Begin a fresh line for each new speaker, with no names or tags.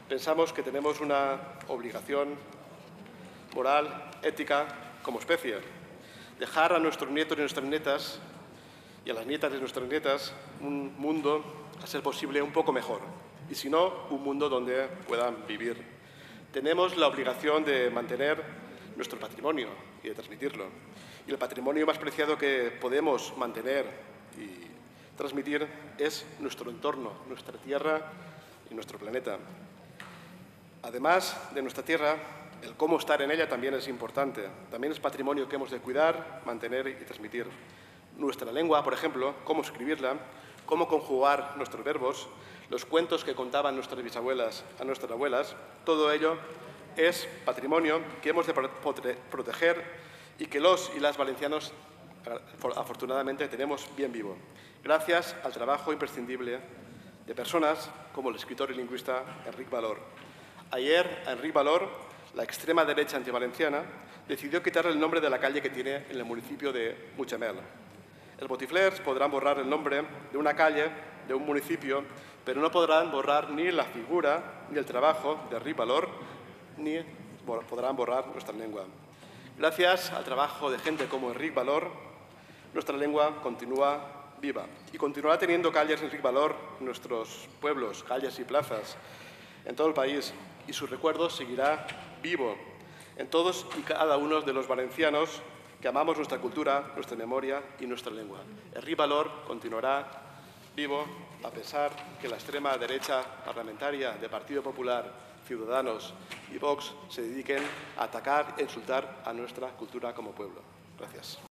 pensamos que tenemos una obligación moral, ética, como especie, dejar a nuestros nietos y nuestras nietas y a las nietas de nuestras nietas un mundo, a ser posible, un poco mejor. Y si no, un mundo donde puedan vivir. Tenemos la obligación de mantener nuestro patrimonio y de transmitirlo. Y el patrimonio más preciado que podemos mantener y transmitir es nuestro entorno, nuestra tierra y nuestro planeta. Además de nuestra tierra, el cómo estar en ella también es importante. También es patrimonio que hemos de cuidar, mantener y transmitir. Nuestra lengua, por ejemplo, cómo escribirla, cómo conjugar nuestros verbos, los cuentos que contaban nuestras bisabuelas a nuestras abuelas, todo ello es patrimonio que hemos de proteger y que los y las valencianos, afortunadamente, tenemos bien vivo, gracias al trabajo imprescindible de personas como el escritor y lingüista Enric Valor. Ayer, a Enric Valor, la extrema derecha antivalenciana, decidió quitarle el nombre de la calle que tiene en el municipio de Mutxamel. Els botiflers podrán borrar el nombre de una calle, de un municipio, pero no podrán borrar ni la figura ni el trabajo de Enric Valor, ni podrán borrar nuestra lengua. Gracias al trabajo de gente como Enric Valor, nuestra lengua continúa viva y continuará teniendo calles Enric Valor en nuestros pueblos, calles y plazas en todo el país, y su recuerdo seguirá vivo en todos y cada uno de los valencianos que amamos nuestra cultura, nuestra memoria y nuestra lengua. Enric Valor continuará vivo a pesar que la extrema derecha parlamentaria de Partido Popular, Ciudadanos y Vox se dediquen a atacar e insultar a nuestra cultura como pueblo. Gracias.